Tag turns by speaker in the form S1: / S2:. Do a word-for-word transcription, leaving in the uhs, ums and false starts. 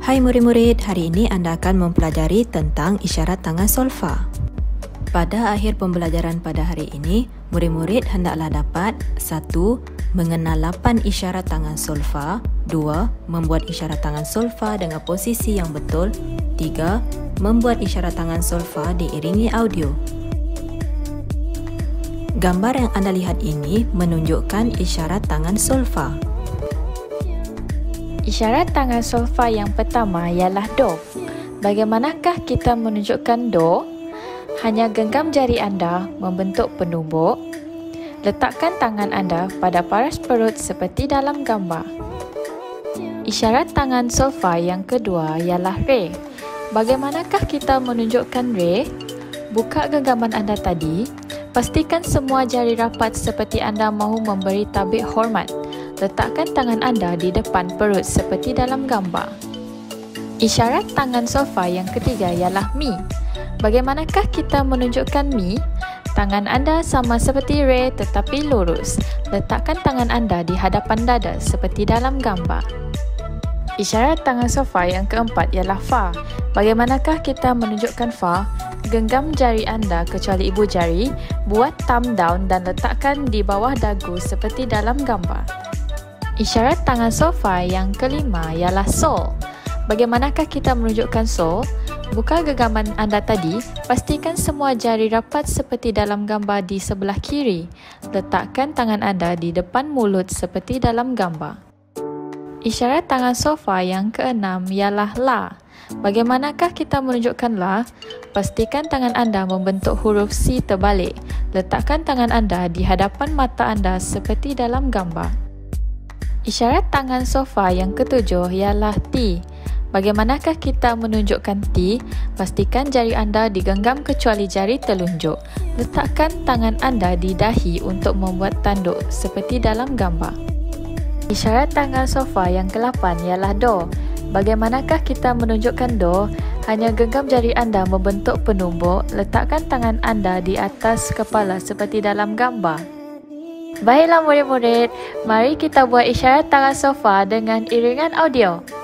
S1: Hai murid-murid, hari ini anda akan mempelajari tentang isyarat tangan solfa. Pada akhir pembelajaran pada hari ini, murid-murid hendaklah dapat satu. Mengenal lapan isyarat tangan solfa. Dua. Membuat isyarat tangan solfa dengan posisi yang betul. Tiga. Membuat isyarat tangan solfa diiringi audio. Gambar yang anda lihat ini menunjukkan isyarat tangan solfa.
S2: Isyarat tangan solfa yang pertama ialah do. Bagaimanakah kita menunjukkan do? Hanya genggam jari anda membentuk penumbuk. Letakkan tangan anda pada paras perut seperti dalam gambar. Isyarat tangan solfa yang kedua ialah re. Bagaimanakah kita menunjukkan re? Buka genggaman anda tadi. Pastikan semua jari rapat seperti anda mahu memberi tabik hormat. Letakkan tangan anda di depan perut seperti dalam gambar. Isyarat tangan solfa yang ketiga ialah mi. Bagaimanakah kita menunjukkan mi? Tangan anda sama seperti re tetapi lurus. Letakkan tangan anda di hadapan dada seperti dalam gambar. Isyarat tangan solfa yang keempat ialah fa. Bagaimanakah kita menunjukkan fa? Genggam jari anda kecuali ibu jari, buat thumb down dan letakkan di bawah dagu seperti dalam gambar. Isyarat tangan solfa yang kelima ialah sol. Bagaimanakah kita menunjukkan sol? Buka genggaman anda tadi, pastikan semua jari rapat seperti dalam gambar di sebelah kiri. Letakkan tangan anda di depan mulut seperti dalam gambar. Isyarat tangan solfa yang keenam ialah la. Bagaimanakah kita menunjukkan la? Pastikan tangan anda membentuk huruf C terbalik. Letakkan tangan anda di hadapan mata anda seperti dalam gambar. Isyarat tangan solfa yang ketujuh ialah T. Bagaimanakah kita menunjukkan T? Pastikan jari anda digenggam kecuali jari telunjuk. Letakkan tangan anda di dahi untuk membuat tanduk seperti dalam gambar. Isyarat tangan solfa yang kelapan ialah do. Bagaimanakah kita menunjukkan do? Hanya genggam jari anda membentuk penumbuk. Letakkan tangan anda di atas kepala seperti dalam gambar. Baiklah murid-murid, mari kita buat isyarat tangan solfa dengan iringan audio.